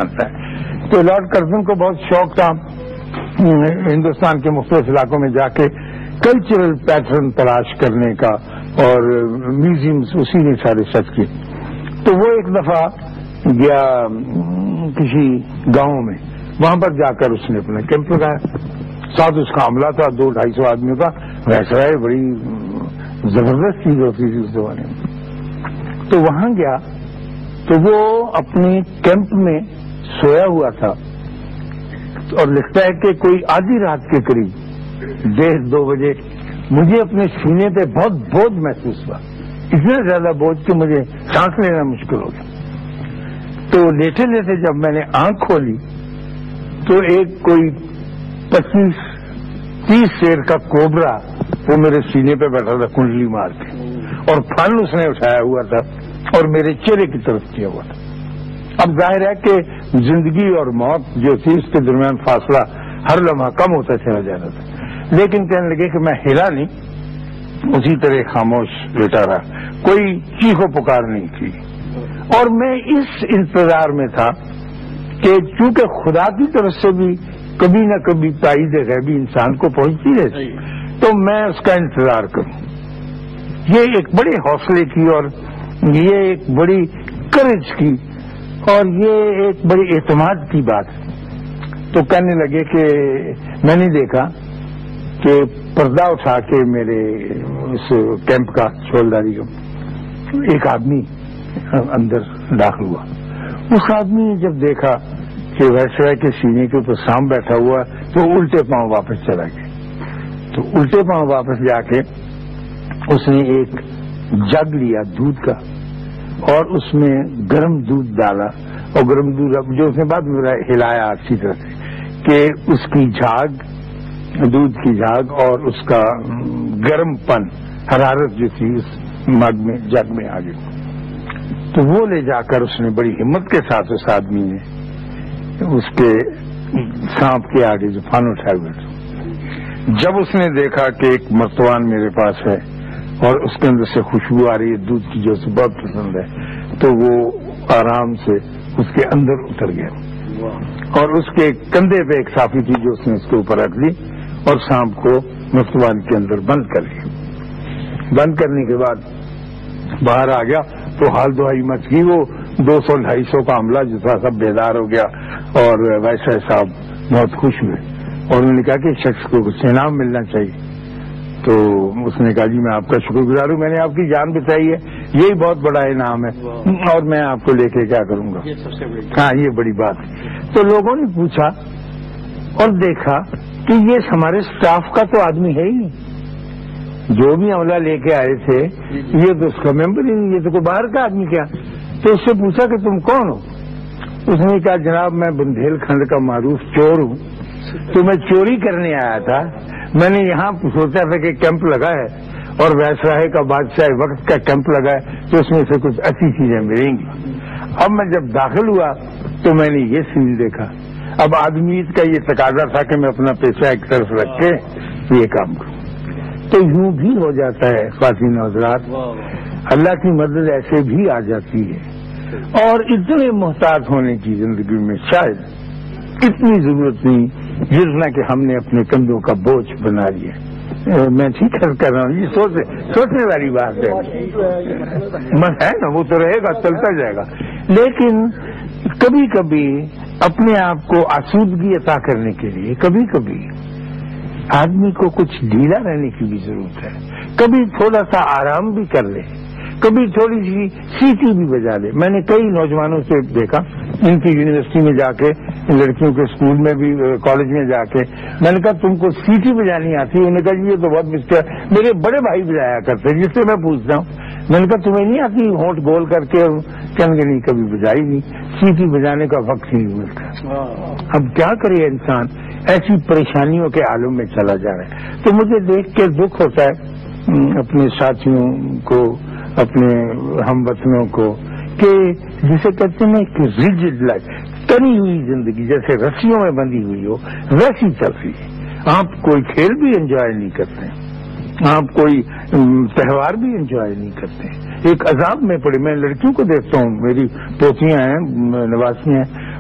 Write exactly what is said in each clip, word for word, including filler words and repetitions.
بنتا ہے. تو لارڈ کرزن کو بہت شوق تھا ہندوستان کے مختلف علاقوں میں جا کے کلچرل پیٹرن تلاش کرنے کا اور میوزیمز اسی نے سارے سچ کی. تو وہ ایک دفعہ گیا کسی گاؤں میں, وہاں پر جا کر اس نے اپنا کیمپ لگایا. ساتھ اس کا عملہ تھا دو ڈھائی سو آدمیوں کا. ویسا ہے بڑی زبردست چیز ہوتی تھی اس زمانے میں. تو وہاں گیا تو وہ اپنے کیمپ میں سویا ہوا تھا اور لکھتا ہے کہ کوئی آدھی رات کے قریب ڈیڑھ دو بجے مجھے اپنے سینے پہ بہت بوجھ محسوس ہوا, اتنا زیادہ بوجھ کہ مجھے سانس لینا مشکل ہو گیا. تو لیٹے لیٹے جب میں نے آنکھ کھولی تو ایک کوئی پچیس تیس شیر کا کوبرا وہ میرے سینے پہ بیٹھا تھا کنڈلی مار کے, اور پھل اس نے اٹھایا ہوا تھا اور میرے چہرے کی طرف کیا ہوا تھا. اب ظاہر ہے کہ زندگی اور موت جو تھی اس کے درمیان فاصلہ ہر لمحہ کم ہوتا چلا جا رہا تھا, لیکن کہنے لگے کہ میں ہلا نہیں, اسی طرح خاموش لیٹا رہا, کوئی چیخو پکار نہیں تھی. اور میں اس انتظار میں تھا کہ چونکہ خدا کی طرف سے بھی کبھی نہ کبھی تائید غیبی انسان کو پہنچتی ہے تو میں اس کا انتظار کروں. یہ ایک بڑے حوصلے کی اور یہ ایک بڑی کریج کی اور یہ ایک بڑی اعتماد کی بات ہے. تو کہنے لگے کہ میں نے دیکھا کہ پردہ اٹھا کے میرے اس کیمپ کا چھولداری کا ایک آدمی اندر داخل ہوا. اس آدمی نے جب دیکھا کہ ویسے کے سینے کے اوپر سانپ بیٹھا ہوا تو الٹے پاؤں واپس چلا گیا. تو الٹے پاؤں واپس جا کے اس نے ایک جگ لیا دودھ کا اور اس میں گرم دودھ ڈالا, اور گرم دودھ جو اس نے بعد میں ہلایا اچھی طرح سے کہ اس کی جھاگ, دودھ کی جھاگ اور اس کا گرم پن, حرارت جو تھی اس مگ میں جگ میں آ گئی. تو وہ لے جا کر اس نے بڑی ہمت کے ساتھ اس آدمی نے اس کے سانپ کے آگے جو پھن اٹھائے ہوئے تھے, جب اس نے دیکھا کہ ایک مرتبان میرے پاس ہے اور اس کے اندر سے خوشبو آ رہی ہے دودھ کی جو اسے بہت پسند ہے, تو وہ آرام سے اس کے اندر اتر گیا اور اس کے کندھے پہ ایک صافی تھی جو اس نے اس کے اوپر رکھ دی اور سانپ کو مرتبان کے اندر بند کر لیا. بند کرنے کے بعد باہر آ گیا تو حال دہائی مچ گئی. وہ دو سو ڈھائی سو کا عملہ جو تھا سب بیدار ہو گیا اور ویسے صاحب بہت خوش ہوئے اور انہوں نے کہا کہ شخص کو کچھ انعام ملنا چاہیے. تو اس نے کہا جی میں آپ کا شکر گزار ہوں, میں نے آپ کی جان بچائی ہے, یہی بہت بڑا انعام ہے اور میں آپ کو لے کے کیا کروں گا. ہاں یہ بڑی بات ہے. تو لوگوں نے پوچھا اور دیکھا کہ یہ ہمارے اسٹاف کا تو آدمی ہے ہی نہیں, جو بھی عملہ لے کے آئے تھے یہ تو اس کا ممبر ہی نہیں, یہ تو کوئی باہر کا آدمی کیا. تو اس سے پوچھا کہ تم کون ہو. اس نے کہا جناب میں بندھیل کھنڈ کا معروف چور ہوں, تو میں چوری کرنے آیا تھا. میں نے یہاں سوچا تھا کہ کیمپ لگا ہے اور ویسرائے کا بادشاہ وقت کا کیمپ لگا ہے تو اس میں سے کچھ اچھی چیزیں ملیں گی. اب میں جب داخل ہوا تو میں نے یہ سین دیکھا. اب آدمی کا یہ تقاضا تھا کہ میں اپنا پیشہ ایک طرف رکھ کے یہ کام کروں. تو یوں بھی ہو جاتا ہے خواتین حضرات, اللہ کی مدد ایسے بھی آ جاتی ہے. اور اتنے محتاط ہونے کی زندگی میں شاید اتنی ضرورت نہیں جتنا کہ ہم نے اپنے کندھوں کا بوجھ بنا لیا. میں ٹھیک کر رہا ہوں, یہ سوچ سوچنے والی بات ہے. من ہے نا وہ تو رہے گا, چلتا جائے گا, لیکن کبھی کبھی اپنے آپ کو آسودگی عطا کرنے کے لیے کبھی کبھی آدمی کو کچھ ڈھیلا رہنے کی بھی ضرورت ہے. کبھی تھوڑا سا آرام بھی کر لے, کبھی تھوڑی سی سیٹی بھی بجا لے. میں نے کئی نوجوانوں سے دیکھا ان کی یونیورسٹی میں جا کے, لڑکیوں کے اسکول میں بھی, کالج میں جا کے میں نے کہا تم کو سیٹی بجانی آتی ہے؟ انہوں نے کہا یہ تو بہت مشکل ہے, میرے بڑے بھائی بجایا کرتے جس سے میں پوچھتا ہوں. میں نے کہا تمہیں نہیں آتی ہونٹ گول کر کے؟ کہنے کے نہیں کبھی بجائی نہیں, سیٹی بجانے کا وقت ہی نہیں ملتا. اب کیا کرے انسان, ایسی پریشانیوں کے عالم میں چلا جا رہا ہے. تو مجھے دیکھ کے دکھ ہوتا ہے اپنے ساتھیوں کو, اپنے ہم وطنوں کو, کہ جسے کہتے ہیں کہ ریجڈ لائف, تنی ہوئی زندگی جیسے رسیوں میں بندھی ہوئی ہو ویسی چل رہی ہے. آپ کوئی کھیل بھی انجوائے نہیں کرتے, آپ کوئی تہوار بھی انجوائے نہیں کرتے, ایک عذاب میں پڑے. میں لڑکیوں کو دیکھتا ہوں, میری پوتیاں ہیں, نواسیاں ہیں,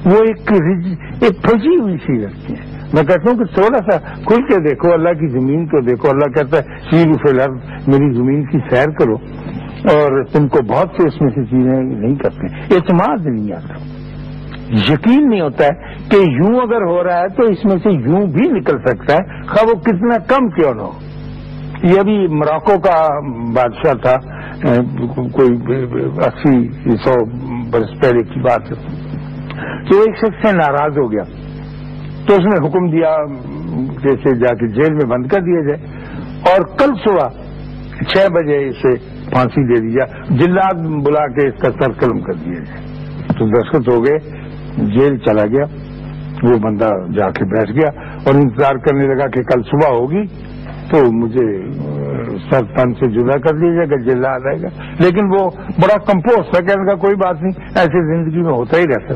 وہ ایک ایک پھنسی ہوئی سی لگتی ہیں. میں کہتا ہوں کہ تھوڑا سا کھل کے دیکھو اللہ کی زمین کو دیکھو. اللہ کہتا ہے سیروا فی الارض، میری زمین کی سیر کرو، اور تم کو بہت سے اس میں سے چیزیں نہیں کرتے. اعتماد نہیں آتا، یقین نہیں ہوتا ہے کہ یوں اگر ہو رہا ہے تو اس میں سے یوں بھی نکل سکتا ہے، خواہ وہ کتنا کم کیوں نہ ہو. یہ ابھی موراکو کا بادشاہ تھا، کوئی اسی سو برس پہلے کی بات ہے، تو ایک شخص سے ناراض ہو گیا تو اس نے حکم دیا کہ اسے جا کے جیل میں بند کر دیا جائے، اور کل صبح چھ بجے اسے پھانسی دے دی جائے، جلاد بلا کے اس کا سر قلم کر دیا جائے. تو دستخط ہو گئے، جیل چلا گیا. وہ بندہ جا کے بیٹھ گیا اور انتظار کرنے لگا کہ کل صبح ہوگی تو مجھے سر تن سے جدا کر دیا جائے گا، جلاد آئے گا. لیکن وہ بڑا کمپوز تھا، کہنے کا کوئی بات نہیں، ایسے زندگی میں ہوتا ہی رہتا.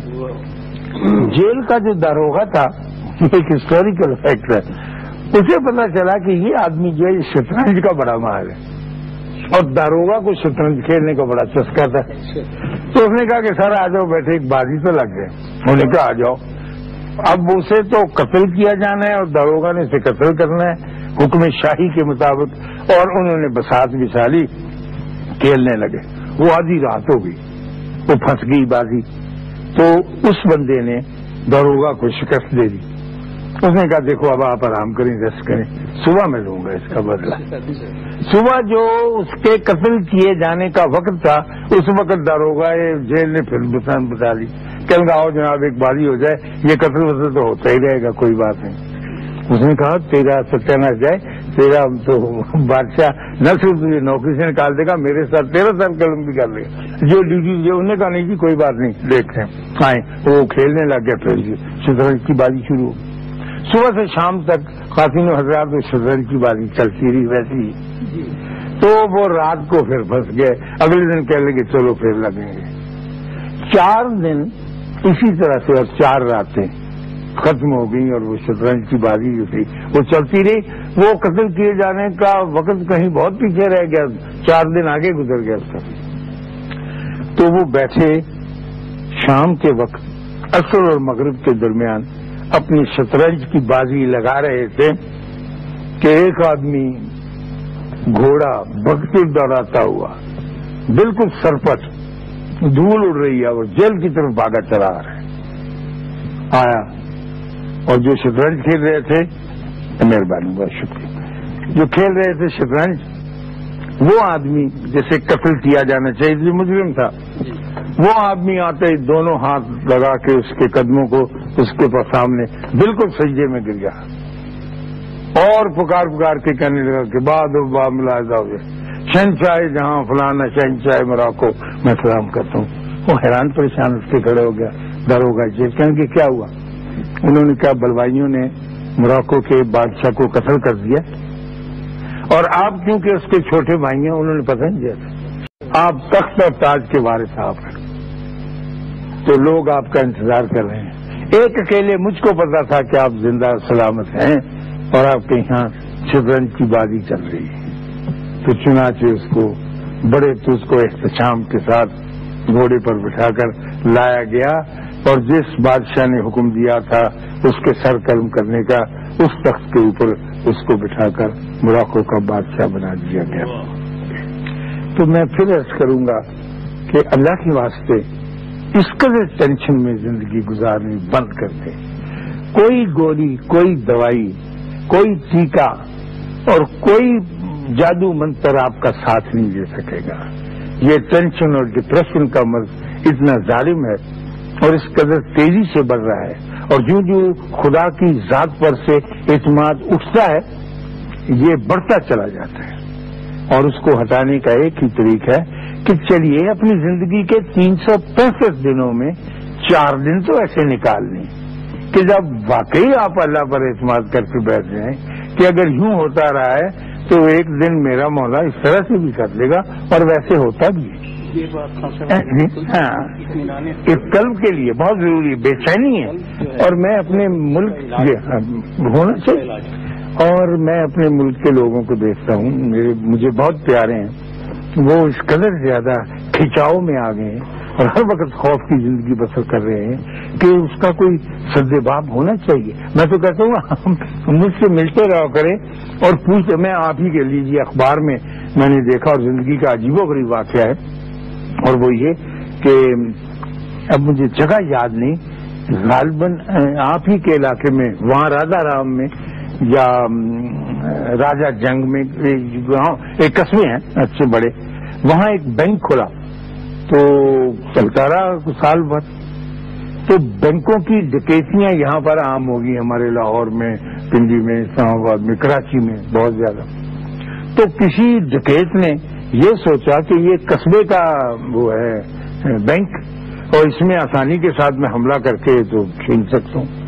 جیل کا جو داروغہ تھا، ایک ہسٹوریکل فیکٹ ہے، اسے پتا چلا کہ یہ آدمی جو ہے شطرنج کا بڑا ماہر ہے، اور داروغہ کو شطرنج کھیلنے کا بڑا چسکا تھا. تو اس نے کہا کہ سر آ جاؤ، بیٹھے ایک بازی تو لگ گئے. انہوں نے کہا آ جاؤ. اب اسے تو قتل کیا جانا ہے اور داروغہ نے اسے قتل کرنا ہے حکم شاہی کے مطابق، اور انہوں نے بساط بچھالی، کھیلنے لگے. وہ آدھی رات ہو گئی، وہ پھنس گئی بازی. تو اس بندے نے داروغہ کو شکست دے دی. اس نے کہا دیکھو اب آپ آرام کریں، ریسٹ کریں، صبح میں لوں گا اس کا بدلہ. صبح جو اس کے قتل کیے جانے کا وقت تھا، اس وقت داروغہ جیل نے پھر بسان بتا لی کہ آؤ جناب ایک بازی ہو جائے، یہ قتل وتل تو ہوتا ہی رہے گا، کوئی بات نہیں. اس نے کہا تیرا ستیاناش جائے، تیرا تو بادشاہ نہ صرف تجھے نوکری سے نکال دے گا، میرے ساتھ تیرا سر قلم بھی کر لے گا. جو ڈیوٹی جو انہوں نے کہا نہیں جی کوئی بات نہیں، دیکھتے ہیں آئیں. وہ کھیلنے لگ گیا، پھر شطرنج کی بازی شروع. صبح سے شام تک خواتین و حضرات میں شطرنج کی بازی چلتی رہی ویسی. تو وہ رات کو پھر پھنس گئے. اگلے دن کہنے لگے چلو پھر لگیں گے. چار دن اسی طرح سے اور چار راتیں ختم ہو گئی، اور وہ شطرنج کی بازی جو تھی وہ چلتی رہی. وہ قتل کیے جانے کا وقت کہیں بہت پیچھے رہ گیا، چار دن آگے گزر گیا اس کا. تو وہ بیٹھے شام کے وقت عصر اور مغرب کے درمیان اپنی شطرنج کی بازی لگا رہے تھے کہ ایک آدمی گھوڑا بھگتے دوڑاتا ہوا، بالکل سرپٹ، دھول اڑ رہی ہے، اور جیل کی طرف بھاگا چلا آ رہا ہے. آیا اور جو شطرنج کھیل رہے تھے، مہربانی بہت شکریہ، جو کھیل رہے تھے شطرنج، وہ آدمی جیسے قتل کیا جانا چاہیے، جو مجرم تھا، وہ آدمی آتے ہی دونوں ہاتھ لگا کے اس کے قدموں کو اس کے پاس سامنے بالکل سجدے میں گر گیا، اور پکار پکار کے کہنے لگا کہ بعد و با ملاحظہ ہو گیا، شہنشاہ جہاں فلانا شہنشاہ موراکو میں سلام کرتا ہوں. وہ حیران پریشان اس کے کھڑے ہو گیا. داروغہ جی کہیں کہ کیا ہوا؟ انہوں نے کہا بلوائیوں نے موراکو کے بادشاہ کو قتل کر دیا، اور آپ کیونکہ اس کے چھوٹے بھائی ہیں انہوں نے پتہ نہیں دیا، آپ تخت اور تاج کے وارث آپ ہیں، تو لوگ آپ کا انتظار کر رہے ہیں. ایک اکیلے مجھ کو پتا تھا کہ آپ زندہ سلامت ہیں اور آپ کے یہاں شطرنج کی بازی چل رہی ہے. تو چنانچہ اس کو بڑے تو اس کو احتشام کے ساتھ گھوڑے پر بٹھا کر لایا گیا، اور جس بادشاہ نے حکم دیا تھا اس کے سر قلم کرنے کا، اس تخت کے اوپر اس کو بٹھا کر موراکو کا بادشاہ بنا دیا گیا. تو میں پھر عرض کروں گا کہ اللہ کے واسطے اس قدر ٹینشن میں زندگی گزارنی بند کر دیں. کوئی گولی، کوئی دوائی، کوئی ٹیکہ اور کوئی جادو منتر آپ کا ساتھ نہیں دے سکے گا. یہ ٹینشن اور ڈپریشن کا مرض اتنا ظالم ہے اور اس قدر تیزی سے بڑھ رہا ہے، اور جو جو خدا کی ذات پر سے اعتماد اٹھتا ہے یہ بڑھتا چلا جاتا ہے. اور اس کو ہٹانے کا ایک ہی طریقہ ہے کہ چلیے اپنی زندگی کے تین سو پینسٹھ دنوں میں چار دن تو ایسے نکال لیں کہ جب واقعی آپ اللہ پر اعتماد کر کے بیٹھ جائیں کہ اگر یوں ہوتا رہا ہے تو ایک دن میرا مولا اس طرح سے بھی کر لے گا، اور ویسے ہوتا بھی ہے. ہاں، اس قلب کے لیے بہت ضروری بے چینی ہے. اور میں اپنے ملک ہونا چاہیے، اور میں اپنے ملک کے لوگوں کو دیکھتا ہوں، میرے مجھے بہت پیارے ہیں، وہ اس قدر زیادہ کھچاؤ میں آ گئے ہیں اور ہر وقت خوف کی زندگی بسر کر رہے ہیں کہ اس کا کوئی سد باب ہونا چاہیے. میں تو کہتا ہوں مجھ سے ملتے رہا کریں اور پوچھتے. میں آپ ہی کے لیجیے اخبار میں میں نے دیکھا اور زندگی کا عجیب و غریب واقعہ ہے، اور وہ یہ کہ اب مجھے جگہ یاد نہیں، غالباً آپ ہی کے علاقے میں وہاں راجا رام میں یا راجا جنگ میں ایک قصبے ہیں اچھے بڑے، وہاں ایک بینک کھلا تو چلتا رہا سال بھر. تو بینکوں کی ڈکیتیاں یہاں پر عام ہو گئی، ہمارے لاہور میں، پنڈی میں، اسلام آباد میں، کراچی میں بہت زیادہ. تو کسی ڈکیت نے یہ سوچا کہ یہ قصبے کا وہ ہے بینک اور اس میں آسانی کے ساتھ میں حملہ کر کے تو چھین سکتا ہوں.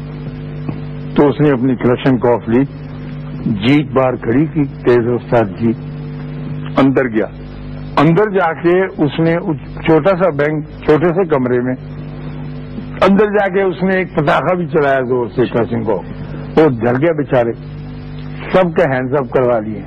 تو اس نے اپنی کلشنکوف لی، جیپ باہر کھڑی کی، تیز رفتار جیپ، اندر گیا. اندر جا کے اس نے چھوٹا سا بینک چھوٹے سے کمرے میں اندر جا کے اس نے ایک پٹاخہ بھی چلایا زور سے کلشنکوف. وہ جل گیا بیچارے، سب کے ہینڈز اپ کروا لیے،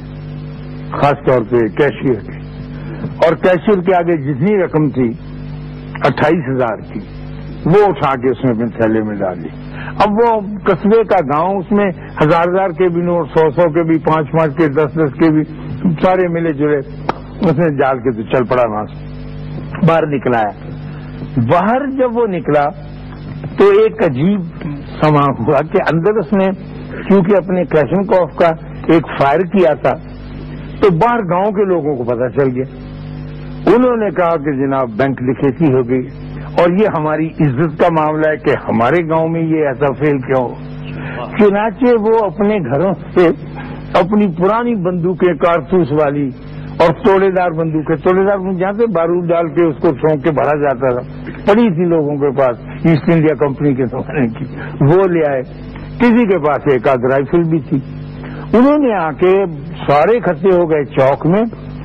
خاص طور پہ کیشیئر کے. اور کیشیئر کے آگے جتنی رقم تھی اٹھائیس ہزار کی وہ اٹھا کے اس نے اپنے تھیلے میں ڈال لی. اب وہ قصبے کا گاؤں، اس میں ہزار ہزار کے بھی نوٹ، سو سو کے بھی، پانچ پانچ کے، دس دس کے بھی، سارے ملے جلے اس نے ڈال کے تو چل پڑا. وہاں سے باہر نکلا ہے. باہر جب وہ نکلا تو ایک عجیب سما ہوا کہ اندر اس نے کیونکہ اپنے کلشنکوف کا ایک فائر کیا تھا تو باہر گاؤں کے لوگوں کو پتہ چل گیا. انہوں نے کہا کہ جناب بینک ڈکیتی ہو گئی اور یہ ہماری عزت کا معاملہ ہے کہ ہمارے گاؤں میں یہ ایسا فیل کیوں ہو. چنانچہ وہ اپنے گھروں سے اپنی پرانی بندوقیں، کارتوس والی اور توڑے دار بندوقیں، توڑے دار جہاں سے بارود ڈال کے اس کو چھونک کے بھرا جاتا تھا، پڑی تھی لوگوں کے پاس ایسٹ انڈیا کمپنی کے زمانے کی، وہ لے آئے. کسی کے پاس ایک آدھ رائفل بھی تھی. انہوں نے آ کے سارے اکٹھے ہو گئے چوک میں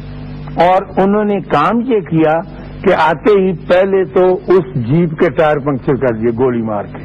اور انہوں نے کام یہ کیا کہ آتے ہی پہلے تو اس جیپ کے ٹائر پنکچر کر دیے گولی مار کے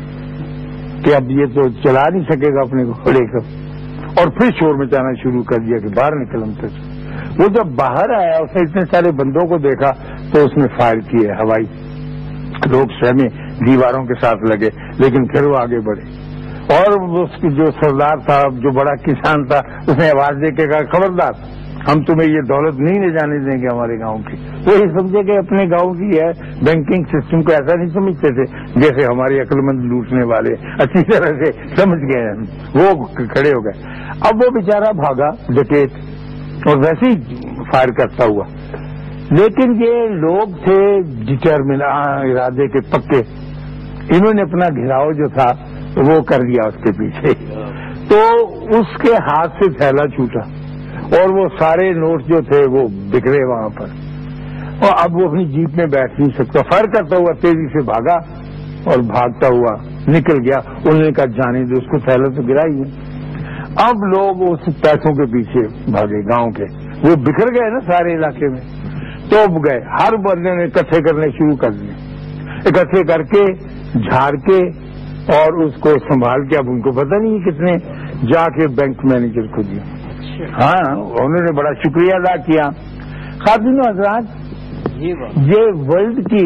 کہ اب یہ تو چلا نہیں سکے گا اپنے گھوڑے کو، اور پھر شور مچانا شروع کر دیا کہ باہر نکل ہم تک. وہ جب باہر آیا اس نے اتنے سارے بندوں کو دیکھا تو اس نے فائر کیے ہوائی. لوگ سہمے دیواروں کے ساتھ لگے لیکن پھر وہ آگے بڑھے. اور اس کی جو سردار تھا، جو بڑا کسان تھا، اس نے آواز دے کے کہا خبردار، ہم تمہیں یہ دولت نہیں لے جانے دیں گے ہمارے گاؤں کی. وہ یہ سمجھے کہ اپنے گاؤں کی ہے. بینکنگ سسٹم کو ایسا نہیں سمجھتے تھے جیسے ہمارے عقل مند لوٹنے والے اچھی طرح سے سمجھ گئے ہیں. وہ کھڑے ہو گئے. اب وہ بیچارہ بھاگا ڈکیت اور ویسے ہی فائر کرتا ہوا. لیکن یہ لوگ تھے ڈٹرمن، ارادے کے پکے. انہوں نے اپنا گھیراؤ جو تھا وہ کر دیا اس کے پیچھے. تو اس کے ہاتھ سے تھیلا چھوٹا اور وہ سارے نوٹ جو تھے وہ بکھرے وہاں پر. اور اب وہ اپنی جیپ میں بیٹھ نہیں سکتا، فائر کرتا ہوا تیزی سے بھاگا اور بھاگتا ہوا نکل گیا. انہوں نے کہا جانے دے، اس کو تھیلا تو گرا ہی ہے. اب لوگ اس پیسوں کے پیچھے بھاگے گاؤں کے، وہ بکھر گئے نا سارے علاقے میں. تو گئے، ہر بندے نے اکٹھے کرنے شروع کر دیے. اکٹھے کر کے جھاڑ کے اور اس کو سنبھال کے، اب ان کو پتہ نہیں کتنے، جا کے بینک مینیجر کو دیا. ہاں انہوں نے بڑا شکریہ ادا کیا. خواتین و حضرات، یہ ورلڈ کی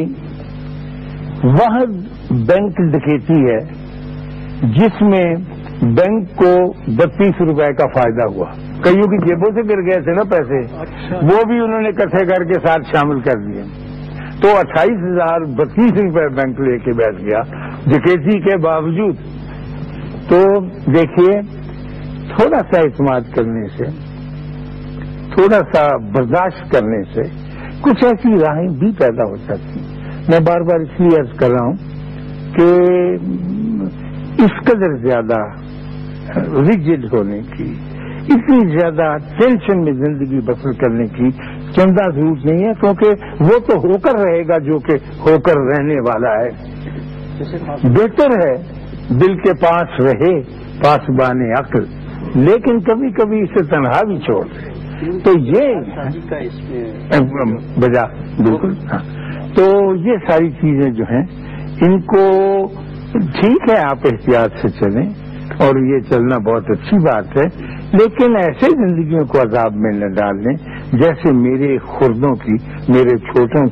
واحد بینک ڈکیتی ہے جس میں بینک کو بتیس روپے کا فائدہ ہوا. کئیوں کی جیبوں سے گر گئے تھے نا پیسے، وہ بھی انہوں نے اکٹھے کر کے ساتھ شامل کر دیے. تو اٹھائیس ہزار بتیس روپے بینک لے کے بیٹھ گیا ڈکیتی کے باوجود. تو دیکھیے، تھوڑا سا اعتماد کرنے سے، تھوڑا سا برداشت کرنے سے کچھ ایسی راہیں بھی پیدا ہو سکتی. میں بار بار اس لیے عرض کر رہا ہوں کہ اس قدر زیادہ ریجڈ ہونے کی، اتنی زیادہ ٹینشن میں زندگی بسر کرنے کی چندہ ضرورت نہیں ہے، کیونکہ وہ تو ہو کر رہے گا جو کہ ہو کر رہنے والا ہے. بہتر ہے دل کے پاس رہے پاسبان عقل، لیکن کبھی کبھی اسے تنہا بھی چھوڑ دے. تو یہ بجا بالکل. تو یہ ساری چیزیں جو ہیں ان کو ٹھیک ہے آپ احتیاط سے چلیں اور یہ چلنا بہت اچھی بات ہے، لیکن ایسے زندگیوں کو عذاب میں نہ ڈال لیں جیسے میرے خردوں کی، میرے چھوٹوں کی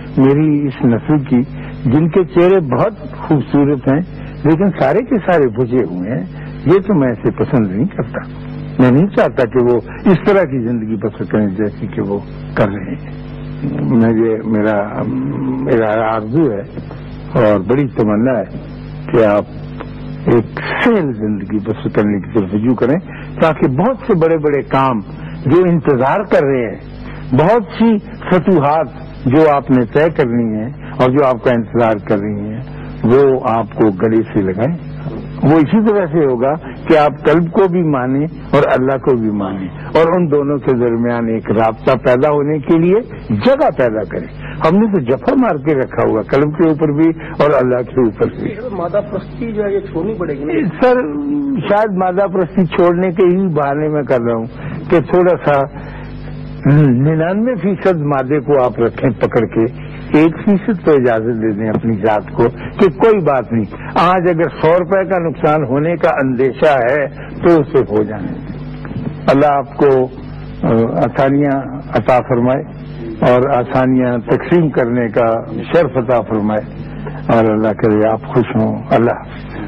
میری اس نسل کی جن کے چہرے بہت خوبصورت ہیں لیکن سارے کے سارے بجھے ہوئے ہیں، یہ تو میں اسے پسند نہیں کرتا. میں نہیں چاہتا کہ وہ اس طرح کی زندگی بسر کریں جیسی کہ وہ کر رہے ہیں. مجھے میرا میرا آرزو ہے اور بڑی تمنا ہے کہ آپ ایک سیل زندگی بسر کرنے کی طرف رجوع کریں تاکہ بہت سے بڑے بڑے کام جو انتظار کر رہے ہیں، بہت سی فتوحات جو آپ نے طے کرنی ہے اور جو آپ کا انتظار کر رہی ہیں، وہ آپ کو گلے سے لگائیں. وہ اسی طرح سے ہوگا کہ آپ قلب کو بھی مانیں اور اللہ کو بھی مانیں اور ان دونوں کے درمیان ایک رابطہ پیدا ہونے کے لیے جگہ پیدا کریں. ہم نے تو جفا مار کے رکھا ہوگا قلب کے اوپر بھی اور اللہ کے اوپر بھی. مادہ پرستی جو ہے یہ چھوڑنی پڑے گی سر. شاید مادہ پرستی چھوڑنے کے ہی بہانے میں کر رہا ہوں کہ تھوڑا سا ننانوے فیصد مادے کو آپ رکھیں پکڑ کے، ایک فیصد تو اجازت دے دیں اپنی ذات کو کہ کوئی بات نہیں، آج اگر سو روپے کا نقصان ہونے کا اندیشہ ہے تو اسے ہو جانے دیں. اللہ آپ کو آسانیاں عطا فرمائے اور آسانیاں تقسیم کرنے کا شرف عطا فرمائے اور اللہ کرے آپ خوش ہوں. اللہ